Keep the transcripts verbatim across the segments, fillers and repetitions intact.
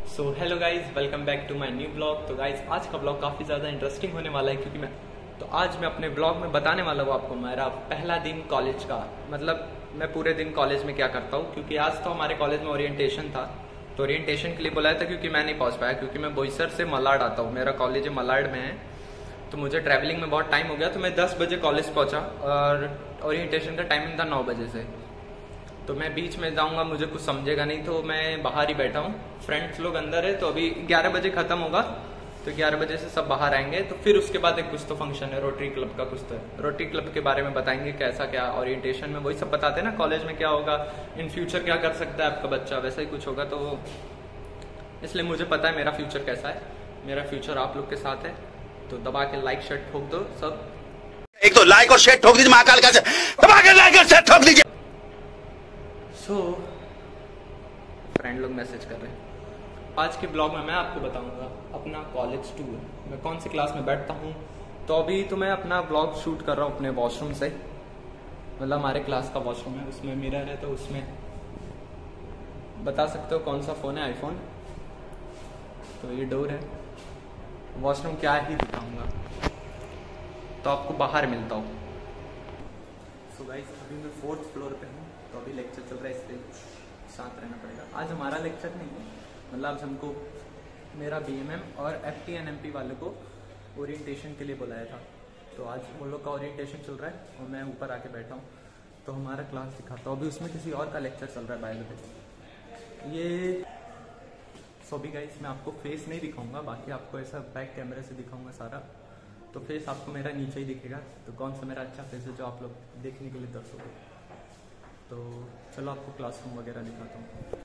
So hello guys, welcome back to my new vlog. तो guys आज का blog काफ़ी ज़्यादा इंटरेस्टिंग होने वाला है क्योंकि मैं तो आज मैं अपने ब्लॉग में बताने वाला हूँ आपको मेरा पहला दिन कॉलेज का। मतलब मैं पूरे दिन कॉलेज में क्या करता हूँ, क्योंकि आज तो हमारे कॉलेज में ओरिएंटेशन था। तो ओरिएंटेशन के लिए बुलाया था क्योंकि मैं नहीं पहुँच पाया, क्योंकि मैं बोईसर से मलाड आता हूँ। मेरा कॉलेज मलाड में है, तो मुझे ट्रैवलिंग में बहुत टाइम हो गया। तो मैं दस बजे कॉलेज पहुँचा और ओरिएंटेशन का टाइमिंग था नौ बजे से। तो मैं बीच में जाऊंगा, मुझे कुछ समझेगा नहीं, तो मैं बाहर ही बैठा हूँ। फ्रेंड्स लोग अंदर है, तो अभी ग्यारह बजे खत्म होगा, तो ग्यारह बजे से सब बाहर आएंगे। तो फिर उसके बाद एक कुछ तो फंक्शन है, रोटरी क्लब का कुछ तो है। रोटरी क्लब के बारे में बताएंगे कैसा क्या ओरिएंटेशन में, वही सब बताते हैं ना कॉलेज में क्या होगा, इन फ्यूचर क्या कर सकता है आपका बच्चा, वैसा ही कुछ होगा। तो इसलिए मुझे पता है मेरा फ्यूचर कैसा है। मेरा फ्यूचर आप लोग के साथ है, तो दबा के लाइक शेयर ठोक दो सब। एक तो लाइक और शेयर ठोक दीजिए, महाकाल का दबा के लाइक और शेयर ठोक दीजिए। सो फ्रेंड लोग मैसेज कर रहे हैं। आज के ब्लॉग में मैं आपको बताऊंगा अपना कॉलेज टूर, मैं कौन सी क्लास में बैठता हूँ। तो अभी तो मैं अपना ब्लॉग शूट कर रहा हूँ अपने वॉशरूम से। मतलब हमारे क्लास का वॉशरूम है, उसमें मिरर है, तो उसमें बता सकते हो कौन सा फ़ोन है, आईफोन। तो ये डोर है, वॉशरूम क्या ही दिखाऊंगा, तो आपको बाहर मिलता हूँ। सो गाइस अभी मैं फोर्थ फ्लोर पे हूँ, तो अभी लेक्चर चल रहा है, इसलिए शांत रहना पड़ेगा। आज हमारा लेक्चर नहीं है, मतलब आज हमको मेरा बीएमएम और एफटीएनएमपी वाले को ओरिएंटेशन के लिए बुलाया था। तो आज वो लोग का ओरिएंटेशन चल रहा है और मैं ऊपर आके बैठा हूँ। तो हमारा क्लास दिखाता हूँ, अभी उसमें किसी और का लेक्चर चल रहा है बायोलॉजी। ये सो भी गाइस मैं आपको फेस नहीं दिखाऊंगा, बाकी आपको ऐसा बैक कैमरे से दिखाऊंगा सारा। तो फेस आपको मेरा नीचे ही दिखेगा, तो कौन सा मेरा अच्छा फेस है जो आप लोग देखने के लिए तरसोगे। तो चलो आपको क्लासरूम वगैरह दिखाता हूँ।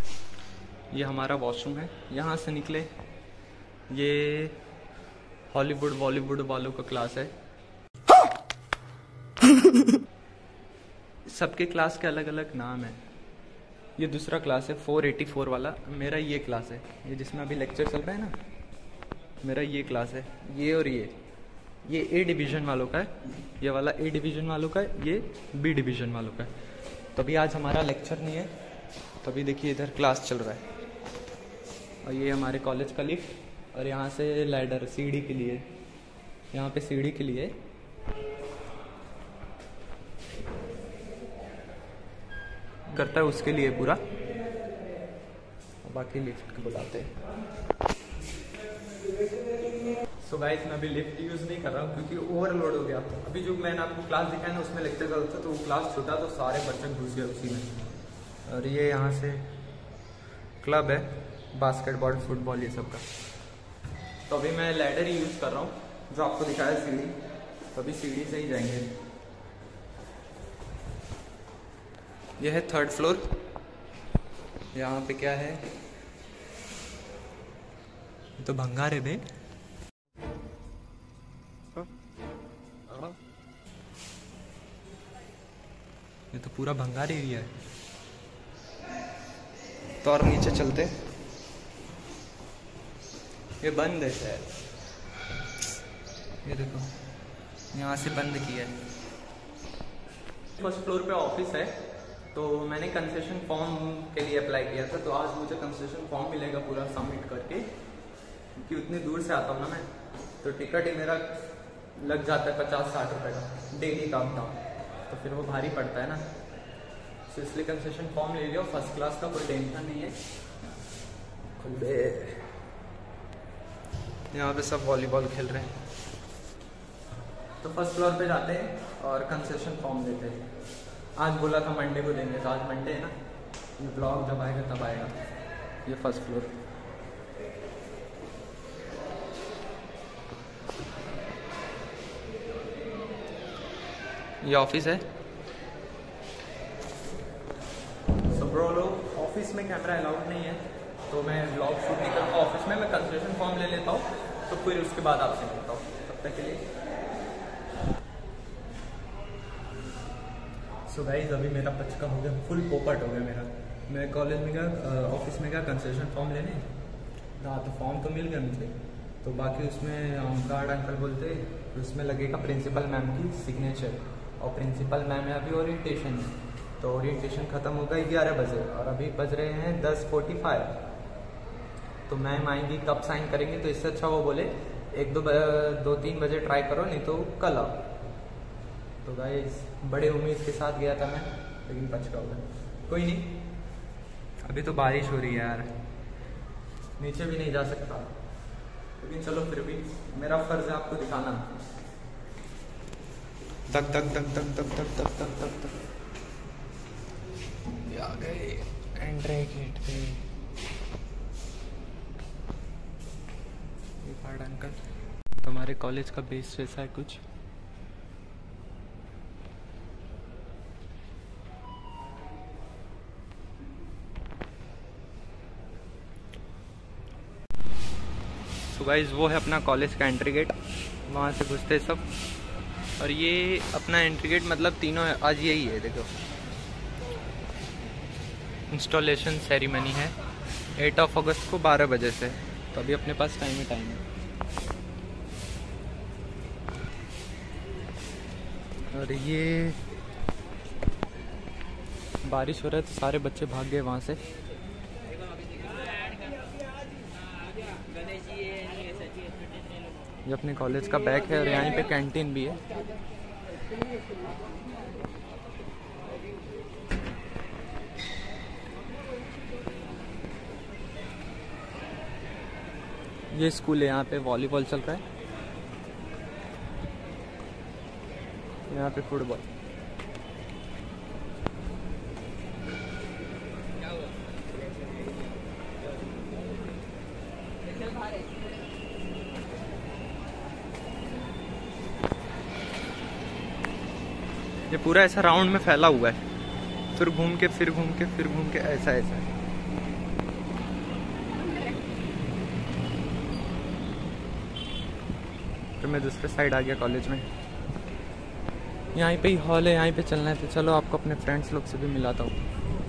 ये हमारा वॉशरूम है, यहाँ से निकले ये हॉलीवुड बॉलीवुड वालों का क्लास है। सबके क्लास के अलग अलग नाम है। ये दूसरा क्लास है चार सौ चौरासी वाला, मेरा ये क्लास है, ये जिसमें अभी लेक्चर चल रहा है ना, मेरा ये क्लास है। ये और ये ये ए डिवीज़न वालों का है, ये वाला ए डिवीज़न वालों का है, ये बी डिवीज़न वालों का है। तो अभी आज हमारा लेक्चर नहीं है, तो अभी देखिए इधर क्लास चल रहा है। और ये हमारे कॉलेज का लिफ्ट, और यहाँ से लैडर सीढ़ी के लिए, यहाँ पे सीढ़ी के लिए करता है, उसके लिए पूरा। बाकी लिफ्ट को बुलाते हैं। सो गाइस मैं अभी लिफ्ट यूज़ नहीं कर रहा हूँ क्योंकि ओवरलोड हो गया। अभी जो मैंने आपको क्लास दिखाया ना, उसमें लेक्चर कर था, तो वो क्लास छोटा, तो सारे बच्चे घुस गए उसी में। और ये यहाँ से क्लब है, बास्केटबॉल फुटबॉल ये सब का। तो अभी मैं लैडर ही यूज़ कर रहा हूँ, जो आपको दिखाया सीढ़ी। तो अभी सीढ़ी से ही जाएंगे। यह है थर्ड फ्लोर। यहाँ पे क्या है, तो भंगार है बे। ये तो पूरा भंगार एरिया है। तो और नीचे चलते, ये बंद है शायद, ये देखो यहाँ से बंद किया है। फर्स्ट फ्लोर पे ऑफिस है, तो मैंने कंसेशन फॉर्म के लिए अप्लाई किया था। तो आज मुझे कंसेशन फॉर्म मिलेगा पूरा सबमिट करके, क्योंकि उतनी दूर से आता हूँ ना मैं, तो टिकट ही मेरा लग जाता है पचास साठ रुपए का डेली का अपना, तो फिर वो भारी पड़ता है ना। तो इसलिए कंसेशन फॉर्म ले लिया, फर्स्ट क्लास का कोई टेंशन नहीं है। यहाँ पे सब वॉलीबॉल खेल रहे हैं। तो फर्स्ट फ्लोर पे जाते हैं और कंसेशन फॉर्म लेते हैं। आज बोला था मंडे को देंगे, तो आज मंडे है ना, ये ब्लॉग जब आएगा तब आएगा। ये फर्स्ट फ्लोर, ये ऑफिस है। सो ब्रो लोग, ऑफिस में कैमरा अलाउड नहीं है, तो मैं ब्लॉग शूट नहीं करता ऑफिस में। मैं कंसेशन फॉर्म ले लेता हूँ, तो फिर उसके बाद आपसे मिलता हूँ। तब तक के लिए सो गाइस अभी मेरा पचका हो गया, फुल पोपट हो गया मेरा। मैं कॉलेज में गया, ऑफिस में गया कंसेशन फॉर्म लेने, हाँ तो फॉर्म तो मिल गया मुझे। तो बाकी उसमें हम कार्ड अंकल बोलते, उसमें लगेगा प्रिंसिपल मैम की सिग्नेचर, और प्रिंसिपल मैम है अभी ओरिएंटेशन में। तो ओरिएंटेशन खत्म होगा ग्यारह बजे और अभी बज रहे हैं दस फोर्टी फाइव। तो मैम आएंगी कब साइन करेंगे, तो इससे अच्छा वो बोले एक दो दो तीन बजे ट्राई करो, नहीं तो कल आओ। तो गाइस बड़े उम्मीद के साथ गया था मैं, लेकिन पछता हुआ। कोई नहीं, अभी तो बारिश हो रही है यार, नीचे भी नहीं जा सकता, लेकिन चलो फिर भी मेरा फर्ज है आपको दिखाना। तक तक तक तक तक तक तक तक तक तक आ गए एंट्री गेट पे। अंकल, तुम्हारे कॉलेज का बेस वैसा है कुछ? तो गाइस वो है अपना कॉलेज का एंट्री गेट, वहाँ से घुसते सब। और ये अपना एंट्री गेट मतलब तीनों है, आज यही है। देखो इंस्टॉलेशन सेरेमनी है आठ ऑफ अगस्त को बारह बजे से, तो अभी अपने पास टाइम ही टाइम है। और ये बारिश हो रहा है तो सारे बच्चे भाग गए वहाँ से। ये अपने कॉलेज का बैग है और यहाँ पे कैंटीन भी है। ये स्कूल है, यहाँ पे वॉलीबॉल चल रहा है, यहाँ पे फुटबॉल। ये पूरा ऐसा राउंड में फैला हुआ है, फिर घूम के फिर घूम के फिर घूम के ऐसा ऐसा है। फिर मैं दूसरे साइड आ गया कॉलेज में। यहाँ पे ही हॉल है, यहाँ पे चलना है, तो चलो आपको अपने फ्रेंड्स लोग से भी मिलाता हूँ।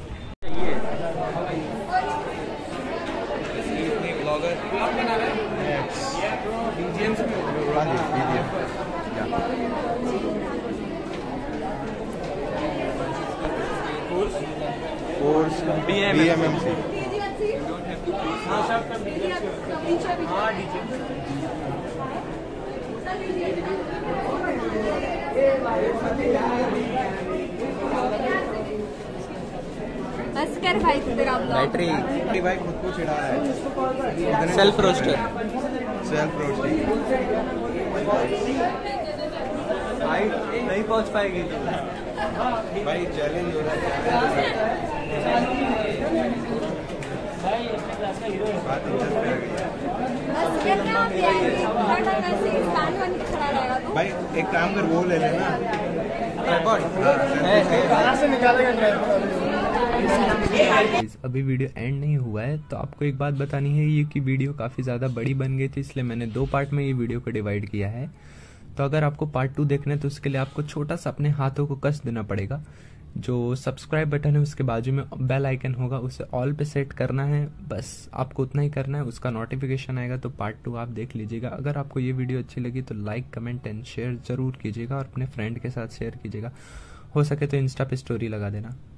Course B M M C. बस कर भाई, बैटरी भाई खुद को चिढ़ा रहा है। सेल्फ रोस्टर, सेल्फ रोस्टिंग भाई नहीं पहुंच पाएगी तो भाई चैलेंज हो रहा है। बात इंटरेस्ट पे आ गई। भाई एक काम कर, वो ले लेना। अभी वीडियो एंड नहीं हुआ है, तो आपको एक बात बतानी है, ये कि वीडियो काफ़ी ज़्यादा बड़ी बन गई थी, इसलिए मैंने दो पार्ट में ये वीडियो को डिवाइड किया है। तो अगर आपको पार्ट टू देखना है तो उसके लिए आपको छोटा सा अपने हाथों को कस देना पड़ेगा। जो सब्सक्राइब बटन है उसके बाजू में बेल आइकन होगा, उसे ऑल पे सेट करना है, बस आपको उतना ही करना है। उसका नोटिफिकेशन आएगा तो पार्ट टू आप देख लीजिएगा। अगर आपको ये वीडियो अच्छी लगी तो लाइक कमेंट एंड शेयर जरूर कीजिएगा और अपने फ्रेंड के साथ शेयर कीजिएगा। हो सके तो इंस्टा पे स्टोरी लगा देना।